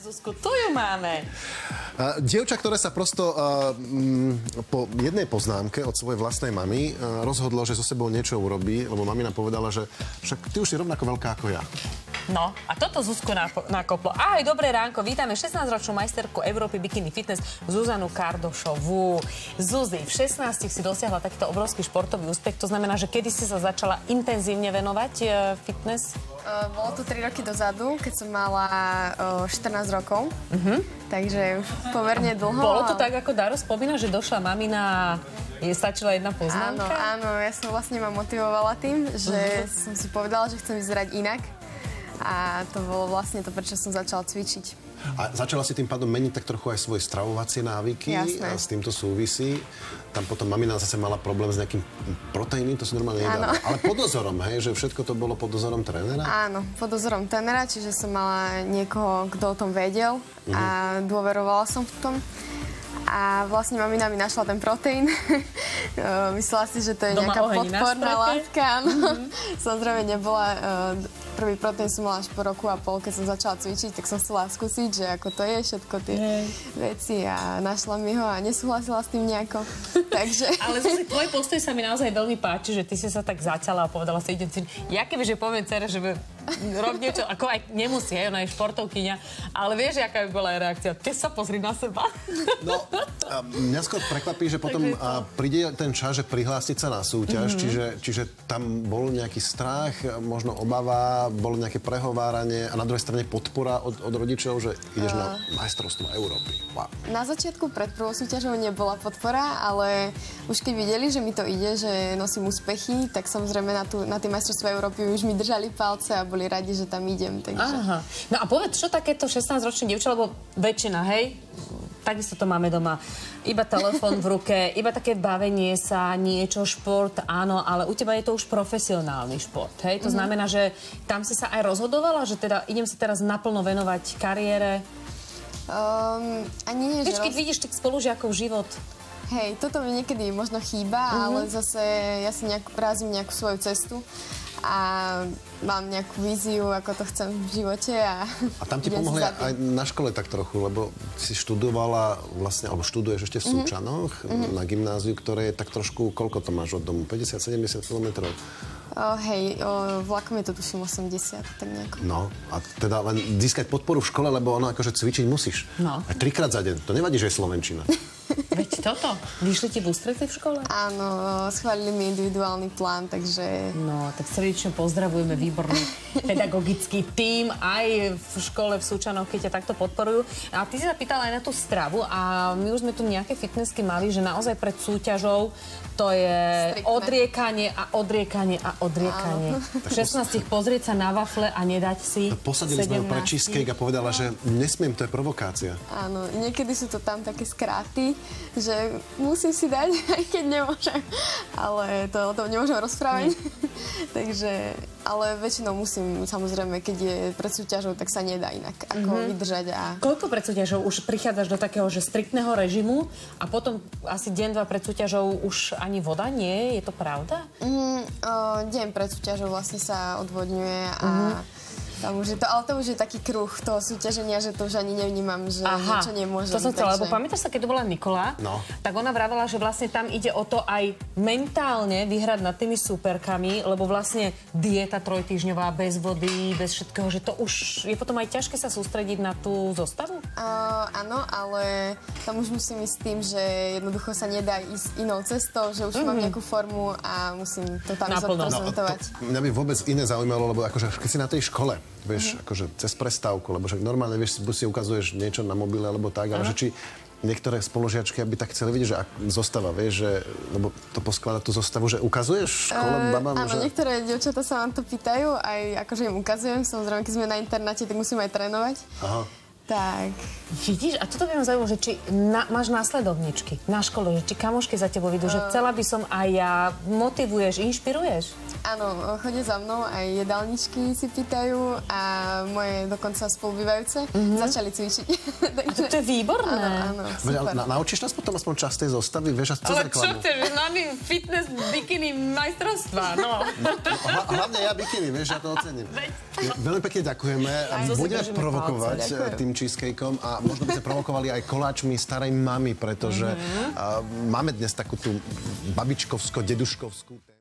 Zuzku, tu ju máme. Dievča, ktoré sa prosto po jednej poznámke od svojej vlastnej mamy rozhodlo, že so sebou niečo urobí, lebo mamina povedala, že však ty už si rovnako veľká ako ja. No, a toto Zuzku nakoplo. Ahoj, dobré ránko, vítame 16-ročnú majsterku Európy Bikini Fitness Zuzanu Kardošovú. Zuzi, v 16 si dosiahla takýto obrovský športový úspech, to znamená, že kedy si sa začala intenzívne venovať fitness? Bolo to 3 roky dozadu, keď som mala 14 rokov, takže už pomerne dlho. Bolo to tak, ako Daro spomína, že došla mamina, stačila jedna poznámka? Áno, ja som vlastne ma motivovala tým, že som si povedala, že chcem vyzerať inak. A to bolo vlastne to, prečo som začala cvičiť. A začala si tým pádom meniť tak trochu aj svoje stravovacie návyky. Jasné. A s týmto súvisí. Tam potom mamina zase mala problém s nejakým proteínom, to si normálne nedala. Ale pod dozorom, hej, že všetko to bolo pod dozorom trénera? Áno, pod dozorom trénera, čiže som mala niekoho, kto o tom vedel a dôverovala som v tom. A vlastne mamina mi našla ten proteín. Myslela si, že to je nejaká podporná látka. Samozrejme nebola. Prvý proteín som mala až po roku a pol, keď som začala cvičiť, tak som chcela skúsiť, že ako to je, všetko tie veci a našla mi ho a nesúhlasila s tým nejako. Takže... Ale zase tvoj postoj sa mi naozaj veľmi páči, že ty si sa tak zaťala a povedala si, idem cvičiť. Ja kebyže poviem dcere, že rob niečo, ako aj nemusí, ona je športovkyňa, ale vieš, aká by bola reakcia? Ty sa pozri na seba. No, mňa skôr prekvapí, že potom príde ten čas, že prihlásiť sa na súťaž, čiže tam bol nejaký strach, možno obava, bolo nejaké prehováranie a na druhej strane podpora od rodičov, že ideš na majstrovstvo Európy. Wow. Na začiatku pred prvou súťažou nebola podpora, ale už keď videli, že mi to ide, že nosím úspechy, tak samozrejme na tie majstrovstvá Európy už mi držali palce a boli radi, že tam idem. Takže... Aha. No a povedz, čo takéto 16-ročné dievča, lebo väčšina, hej, takisto to máme doma. Iba telefón v ruke, iba také bavenie sa, niečo, šport, áno, ale u teba je to už profesionálny šport, hej? To znamená, že tam si sa aj rozhodovala, že teda idem sa teraz naplno venovať kariére? Ani nie, Vieš, keď vidíš tých spolužiakov život. Hej, toto mi niekedy možno chýba, ale zase ja si razím nejakú svoju cestu a mám nejakú víziu, ako to chcem v živote. A tam ti pomohli aj na škole tak trochu, lebo si študovala vlastne, alebo študuješ ešte v Súčanoch na gymnáziu, ktoré je tak trošku, koľko to máš od domu? 50-70 kilometrov? Hej, vlakom je to tuším 80, tak nejako. No, a teda len získať podporu v škole, lebo ono akože cvičiť musíš. No. Aj 3-krát za deň. To nevadí, že je slovenčina. Veď toto. Vyšli ti v ústrety v škole? Áno, schválili mi individuálny plán, takže... No, tak srdečne pozdravujeme výborný pedagogický tím aj v škole v Súčanoch, keď ťa takto podporujú. A ty si sa pýtala aj na tú stravu a my už sme tu nejaké fitnessky mali, že naozaj pred súťažou to je odriekanie a odriekanie a odriekanie. 16 pozrieť sa na wafle a nedať si 17. Posadili sme ho pre cheesecake a povedala, že nesmiem, to je provokácia. Áno, niekedy sú to tam také skráty, že musím si dať, aj keď nemôžem. Ale to o tom nemôžem rozprávať. Takže, ale väčšinou musím, samozrejme, keď je pred súťažou, tak sa nedá inak, ako vydržať. A... Koľko pred súťažou už prichádzaš do takého, že striktného režimu a potom asi deň, dva pred súťažou už ani voda nie? Je to pravda? Deň pred súťažou vlastne sa odvodňuje a tam už je to, ale to už je taký kruh toho súťaženia, že to už ani nevnímam, že niečo nemôžem. To som chcela, lebo pamätáš sa, keď to bola Nikola, tak ona vravela, že vlastne tam ide o to aj mentálne vyhrať nad tými súperkami, lebo vlastne dieta trojtýždňová, bez vody, bez všetkého, že to už je potom aj ťažké sa sústrediť na tú zostavu? Áno, ale tam už musím ísť s tým, že jednoducho sa nedá ísť inou cestou, že už mám nejakú formu a musím to tam zaprezentovať. Mňa by vôbec iné zaujímalo, lebo akože keď si na tej škole, vieš, akože cez prestávku, lebo však normálne, vieš, si ukazuješ niečo na mobile, alebo tak, ale že či niektoré spolužiačky by tak chceli vidieť, že zostava, vieš, že, lebo to poskladá tú zostavu, že ukazuješ v škole babám, áno, niektoré dievčatá sa vám to pýtajú, aj akože im ukazujem, samozrejme, keď sme na internáte, tak musím aj trénovať. Aha. Tak. Vidíš, a toto by ma zaujímalo, že či máš následovničky na škole, že či kamošky za tebou vidú, že chcela by som aj ja, motivuješ, inšpiruješ? Áno, chodia za mnou, aj jedálničky si pýtajú a moje dokonca spolubývajúce začali cvičiť. Takže... A to je výborné. Áno, super. Naučíš nás potom aspoň časť tej zostavy, vieš, cez ale reklamu. čo chceš, máme fitness bikini majstrovstva, no. Hlavne ja bikini, vieš, ja to ocením. Veľmi pekne ďakujeme. Budeme provokovať tým cheesecakeom a možno by sme provokovali aj koláčmi starej mamy, pretože máme dnes takú tú babičkovsko-deduškovskú